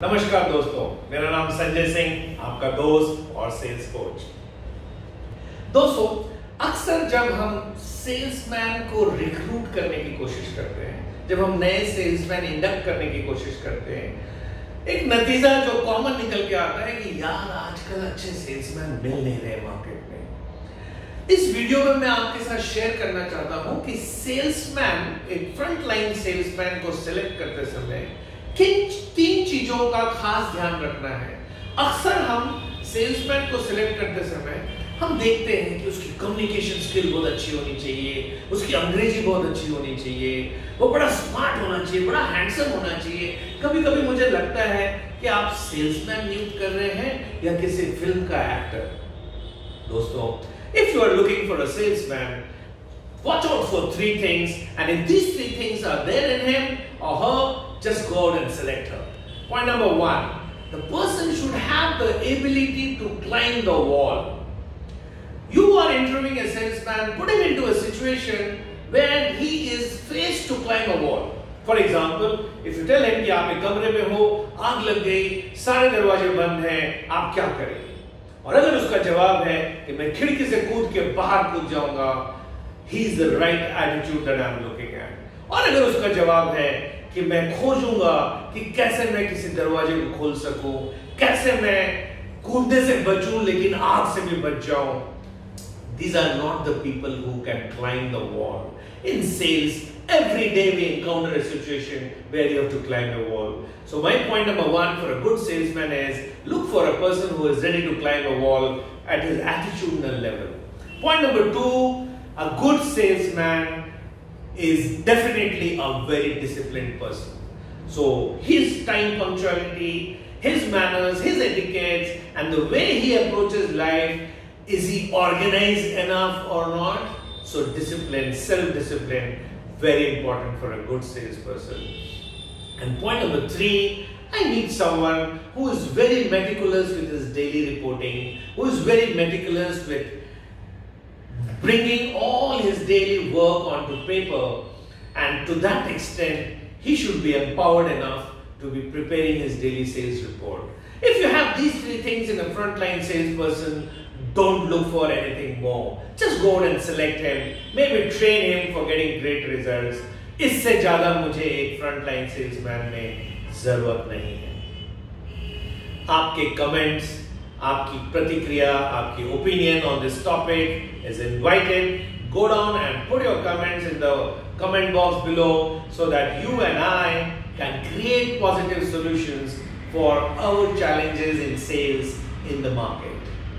नमस्कार दोस्तों, मेरा नाम संजय सिंह, आपका दोस्त और सेल्स कोच। दोस्तों, अक्सर जब हम सेल्समैन को रिक्रूट करने की कोशिश करते हैं, जब हम नए सेल्समैन इंडक्ट करने की कोशिश करते हैं, एक नतीजा जो कॉमन निकल के आता है कि यार आजकल अच्छे सेल्समैन मिल नहीं रहे मार्केट में। इस वीडियो में मैं आपके साथ शेयर करना चाहता हूं कि सेल्समैन, एक फ्रंट लाइन सेल्समैन को सिलेक्ट करते समय किन तीन चीजों का खास ध्यान रखना है। अक्सर हम सेल्समैन को सिलेक्ट करते समय हम देखते हैं कि उसकी कम्युनिकेशन स्किल बहुत अच्छी होनी चाहिए, उसकी अंग्रेजी बहुत अच्छी होनी चाहिए, वो बड़ा स्मार्ट होना चाहिए, बड़ा हैंडसम होना चाहिए। कभी कभी मुझे लगता है कि आप सेल्समैन नियुक्त कर रहे हैं या किसी फिल्म का एक्टर। दोस्तों, if you are looking for a salesman, watch out for three things, and if these three things are there in him or her, just go out and select her. Point number one, the person should have the ability to climb the wall. You are interviewing a salesman, put him into a situation where he is faced to climb a wall. For example, if you tell him कि आप एक कमरे में हो, आग लग गई, सारे दरवाजे बंद हैं, आप क्या करेंगे? और अगर उसका जवाब है कि मैं खिड़की से कूद के बाहर कूद जाऊंगा, he is the right attitude that I am looking at. और अगर उसका जवाब है कि मैं खोजूंगा कि कैसे मैं किसी दरवाजे को खोल सकूं, कैसे मैं कूदने से बचूं लेकिन आग से भी बच जाऊं, these are not the people who can climb the wall. In sales, every day we encounter a situation where you have to climb a wall. So my point number one for a good salesman is look for a person who is ready to climb a wall at his attitudinal level. Point number two, a good salesman is definitely a very disciplined person. So his time punctuality, his manners, his etiquettes, and the way he approaches life, is he organized enough or not? So discipline, self-discipline, very important for a good salesperson. And point number three, I need someone who is very meticulous with his daily reporting, who is very meticulous with bringing all his daily work onto paper, and to that extent, he should be empowered enough to be preparing his daily sales report. If you have these three things in a frontline salesperson, don't look for anything more. Just go out and select him, maybe train him for getting great results. इससे ज़्यादा मुझे एक frontline salesman में ज़रूरत नहीं है। आपके comments, आपकी प्रतिक्रिया, आपकी opinion on this topic is invited. Go down and put your comments in the comment box below so that you and I can create positive solutions for our challenges in sales in the market.